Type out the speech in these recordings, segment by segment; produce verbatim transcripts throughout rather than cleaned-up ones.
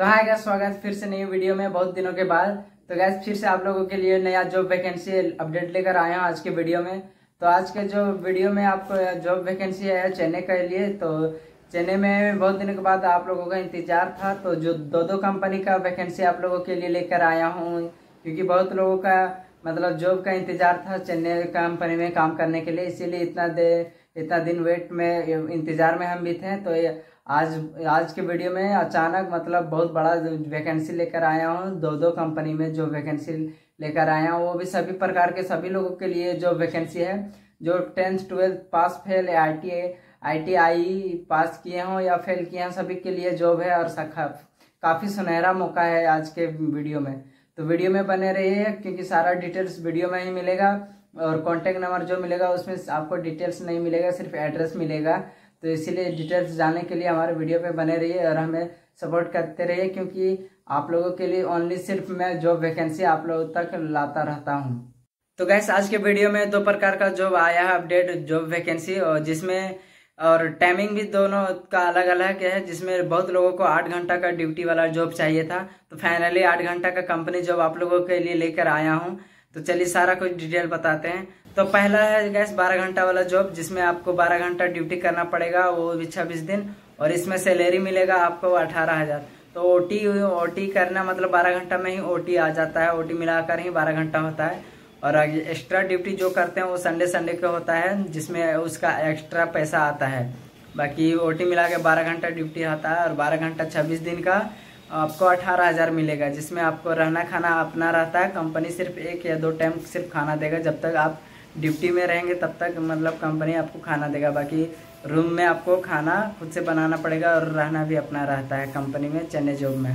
तो hi guys, स्वागत फिर से नई वीडियो में बहुत दिनों के बाद। तो गाइस फिर से आप लोगों के लिए नया जॉब वैकेंसी अपडेट लेकर आया हूं आज के वीडियो में। तो आज के जो वीडियो में आपको जॉब वैकेंसी है चेन्नई के लिए। तो चेन्नई में बहुत दिनों के बाद आप लोगों का इंतजार था, तो जो दो दो कंपनी का वैकेंसी आप लोगों के लिए लेकर आया हूँ, क्योंकि बहुत लोगों का मतलब जॉब का इंतजार था चेन्नई कंपनी में काम करने के लिए, इसीलिए इतना देर इतना दिन वेट में इंतजार में हम भी थे। तो आज आज के वीडियो में अचानक मतलब बहुत बड़ा वैकेंसी लेकर आया हूँ। दो दो कंपनी में जो वैकेंसी लेकर आया हूँ वो भी सभी प्रकार के सभी लोगों के लिए जो वैकेंसी है, जो tenth twelfth pass fail I T I T I pass किए हों या फेल किए हों, सभी के लिए जॉब है और काफ़ी सुनहरा मौका है आज के वीडियो में। तो वीडियो में बने रहिए क्योंकि सारा डिटेल्स वीडियो में ही मिलेगा, और कॉन्टेक्ट नंबर जो मिलेगा उसमें आपको डिटेल्स नहीं मिलेगा, सिर्फ एड्रेस मिलेगा। तो इसीलिए डिटेल्स जानने के लिए हमारे वीडियो पे बने रहिए और हमें सपोर्ट करते रहिए, क्योंकि आप लोगों के लिए ओनली सिर्फ मैं जॉब वैकेंसी आप लोगों तक लाता रहता हूं। तो गैस आज के वीडियो में दो प्रकार का जॉब आया है अपडेट जॉब वैकेंसी, और जिसमें और टाइमिंग भी दोनों का अलग अलग है। जिसमें बहुत लोगों को आठ घंटा का ड्यूटी वाला जॉब चाहिए था, तो फाइनली आठ घंटा का कंपनी जॉब आप लोगों के लिए लेकर आया हूँ। तो चलिए सारा कुछ डिटेल बताते हैं। तो पहला है गैस बारह घंटा वाला जॉब, जिसमें आपको बारह घंटा ड्यूटी करना पड़ेगा, वो भी छब्बीस दिन, और इसमें सैलरी मिलेगा आपको अठारह हजार। तो ओटी ओटी करना मतलब बारह घंटा में ही ओटी आ जाता है, ओटी मिलाकर ही बारह घंटा होता है। और एक्स्ट्रा ड्यूटी जो करते हैं वो संडे संडे का होता है, जिसमें उसका एक्स्ट्रा पैसा आता है। बाकी ओटी मिला के बारह घंटा ड्यूटी आता है, और बारह घंटा छब्बीस दिन का आपको अठारह हजार मिलेगा, जिसमें आपको रहना खाना अपना रहता है। कंपनी सिर्फ एक या दो टाइम सिर्फ खाना देगा, जब तक आप ड्यूटी में रहेंगे तब तक मतलब कंपनी आपको खाना देगा। बाकी रूम में आपको खाना खुद से बनाना पड़ेगा, और रहना भी अपना रहता है कंपनी में चेन्नई जॉब में।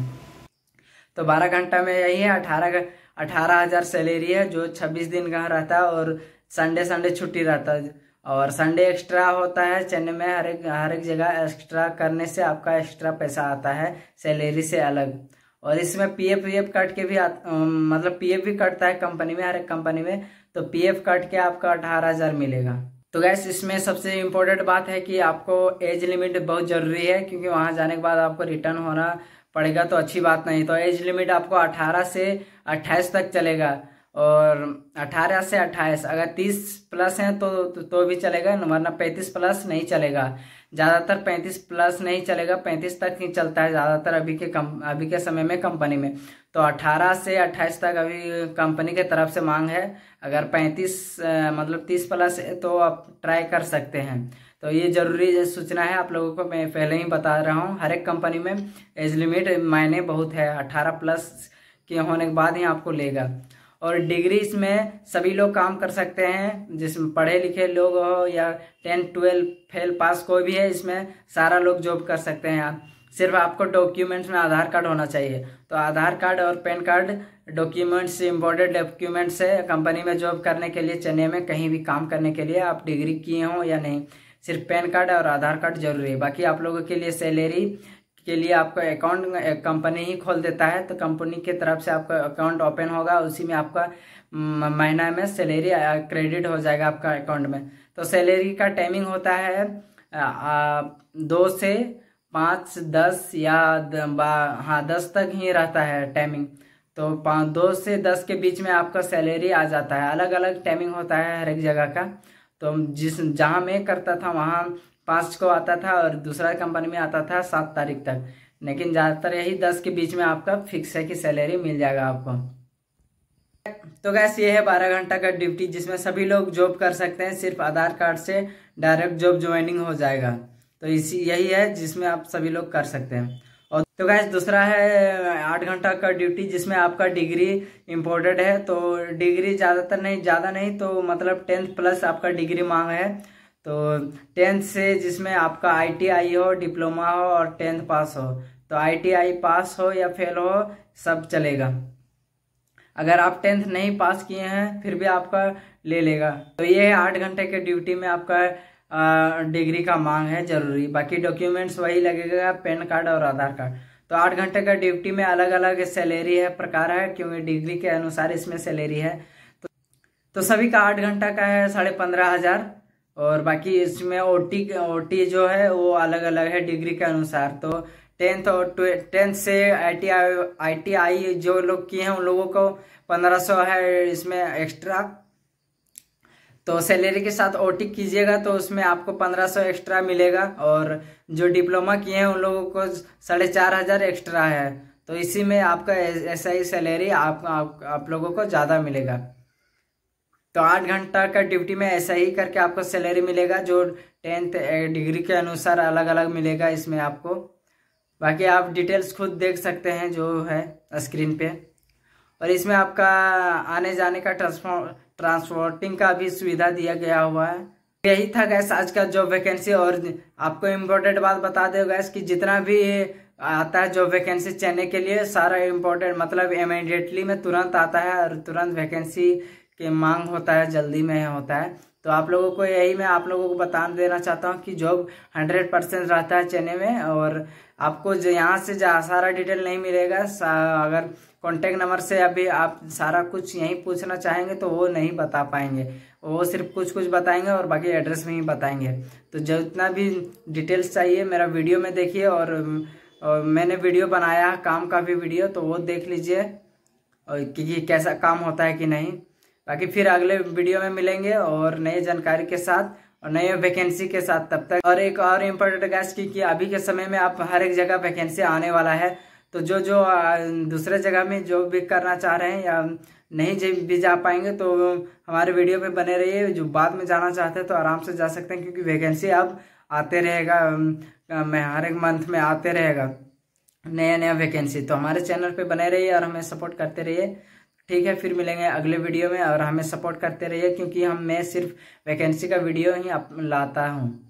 तो बारह घंटा में यही है, अठारह अठारह हजार सैलरी है, जो छब्बीस दिन का रहता है, और संडे संडे छुट्टी रहता है, और संडे एक्स्ट्रा होता है चेन्नई में। हर एक हर एक जगह एक्स्ट्रा करने से आपका एक्स्ट्रा पैसा आता है सैलरी से अलग। और इसमें पीएफ वीएफ कट के भी आ, मतलब पीएफ भी कटता है कंपनी में, हर एक कंपनी में। तो पीएफ कट के आपका अठारह हजार मिलेगा। तो गैस इसमें सबसे इम्पोर्टेंट बात है कि आपको एज लिमिट बहुत जरूरी है, क्योंकि वहां जाने के बाद आपको रिटर्न होना पड़ेगा, तो अच्छी बात नहीं। तो एज लिमिट आपको अठारह से अट्ठाईस तक चलेगा, और अठारह से अट्ठाईस, अगर तीस प्लस है तो, तो तो भी चलेगा, वरना पैंतीस प्लस नहीं चलेगा। ज़्यादातर पैंतीस प्लस नहीं चलेगा, पैंतीस तक ही चलता है ज़्यादातर अभी के कम अभी के समय में कंपनी में। तो अठारह से अट्ठाईस तक अभी कंपनी के तरफ से मांग है। अगर पैंतीस मतलब तीस प्लस है तो आप ट्राई कर सकते हैं। तो ये जरूरी सूचना है आप लोगों को, मैं पहले ही बता रहा हूँ। हर एक कंपनी में एज लिमिट मायने बहुत है, अठारह प्लस के होने के बाद ही आपको लेगा। और डिग्री इसमें सभी लोग काम कर सकते हैं, जिसमें पढ़े लिखे लोग हो या टेंथ ट्वेल्व फेल पास कोई भी है, इसमें सारा लोग जॉब कर सकते हैं। आप सिर्फ आपको डॉक्यूमेंट्स में आधार कार्ड होना चाहिए। तो आधार कार्ड और pan card documents important documents है कंपनी में जॉब करने के लिए। चेन्नई में कहीं भी काम करने के लिए आप डिग्री किए हों या नहीं, सिर्फ पैन कार्ड और आधार कार्ड जरूरी है। बाकी आप लोगों के लिए सैलरी के लिए आपका अकाउंट कंपनी ही खोल देता है, तो कंपनी की तरफ से आपका अकाउंट ओपन होगा, उसी में आपका महीना में सैलरी क्रेडिट हो जाएगा आपका अकाउंट में। तो सैलरी का टाइमिंग होता है आ, आ, दो से पाँच दस या हाँ दस तक ही रहता है टाइमिंग। तो पाँच दो से दस के बीच में आपका सैलरी आ जाता है। अलग अलग टाइमिंग होता है हर एक जगह का। तो जिस जहाँ मैं करता था वहाँ पाँच को आता था, और दूसरा कंपनी में आता था सात तारीख तक, लेकिन ज़्यादातर यही दस के बीच में आपका फिक्स है कि सैलरी मिल जाएगा आपको। तो गैस ये है बारह घंटा का ड्यूटी, जिसमें सभी लोग जॉब कर सकते हैं, सिर्फ आधार कार्ड से डायरेक्ट जॉब ज्वाइनिंग हो जाएगा। तो इसी यही है जिसमें आप सभी लोग कर सकते हैं। और तो गैस दूसरा है आठ घंटा का ड्यूटी, जिसमें आपका डिग्री इम्पोर्टेंट है। तो डिग्री ज़्यादातर नहीं, ज़्यादा नहीं, तो मतलब टेंथ प्लस आपका डिग्री मांग है। तो टेंथ से जिसमें आपका आईटीआई हो, डिप्लोमा हो और टेंथ पास हो, तो आईटीआई पास हो या फेल हो सब चलेगा। अगर आप टेंथ नहीं पास किए हैं फिर भी आपका ले लेगा। तो ये है आठ घंटे के ड्यूटी में आपका आ, डिग्री का मांग है जरूरी। बाकी डॉक्यूमेंट्स वही लगेगा, पैन कार्ड और आधार कार्ड। तो आठ घंटे का ड्यूटी में अलग अलग सैलरी है, प्रकार है, क्योंकि डिग्री के अनुसार इसमें सैलरी है। तो, तो सभी का आठ घंटा का है साढ़े पंद्रह हजार, और बाकी इसमें ओटी ओटी जो है वो अलग अलग है डिग्री के अनुसार। तो टेंथ और टेंथ से आई टी आई आई टी आई जो लोग किए हैं उन लोगों को पंद्रह सौ है इसमें एक्स्ट्रा। तो सैलरी के साथ ओटी कीजिएगा तो उसमें आपको पंद्रह सौ एक्स्ट्रा मिलेगा, और जो डिप्लोमा किए हैं उन लोगों को साढ़े चार हजार एक्स्ट्रा है। तो इसी में आपका ऐसा ही सैलरी आप, आप आप लोगों को ज़्यादा मिलेगा। तो आठ घंटा का ड्यूटी में ऐसा ही करके आपको सैलरी मिलेगा, जो टेंथ डिग्री के अनुसार अलग अलग मिलेगा इसमें आपको। बाकी आप डिटेल्स खुद देख सकते हैं जो है स्क्रीन पे। और इसमें आपका आने जाने का ट्रांसपोर्ट ट्रांसपोर्टिंग का भी सुविधा दिया गया हुआ है। यही था गैस आज का जॉब वैकेंसी। और आपको इम्पोर्टेंट बात बता दो गैस कि जितना भी आता है जॉब वैकेंसी चेन्नई के लिए, सारा इम्पोर्टेंट मतलब इमीडिएटली में तुरंत आता है और तुरंत वैकेंसी के मांग होता है, जल्दी में होता है। तो आप लोगों को यही मैं आप लोगों को बता देना चाहता हूँ कि जॉब हंड्रेड परसेंट रहता है चेन्नई में। और आपको जो यहाँ से सारा डिटेल नहीं मिलेगा, अगर कॉन्टेक्ट नंबर से अभी आप सारा कुछ यहीं पूछना चाहेंगे तो वो नहीं बता पाएंगे, वो सिर्फ कुछ कुछ बताएंगे और बाकी एड्रेस में ही बताएंगे। तो जितना भी डिटेल्स चाहिए मेरा वीडियो में देखिए, और, और मैंने वीडियो बनाया काम का भी वीडियो, तो वो देख लीजिए और कि कैसा काम होता है कि नहीं। बाकी फिर अगले वीडियो में मिलेंगे और नई जानकारी के साथ और नए वैकेंसी के साथ। तब तक और एक और इम्पोर्टेंट गैस की कि अभी के समय में आप हर एक जगह वैकेंसी आने वाला है। तो जो जो दूसरे जगह में जो भी करना चाह रहे हैं या नहीं भी जा पाएंगे तो हमारे वीडियो पे बने रहिए। जो बाद में जाना चाहते हैं तो आराम से जा सकते हैं, क्योंकि वैकेंसी अब आते रहेगा, मैं हर एक मंथ में आते रहेगा नया नया वैकेंसी। तो हमारे चैनल पे बने रहिए और हमें सपोर्ट करते रहिए। ठीक है, फिर मिलेंगे अगले वीडियो में और हमें सपोर्ट करते रहिए, क्योंकि हम मैं सिर्फ वैकेंसी का वीडियो ही लाता हूँ।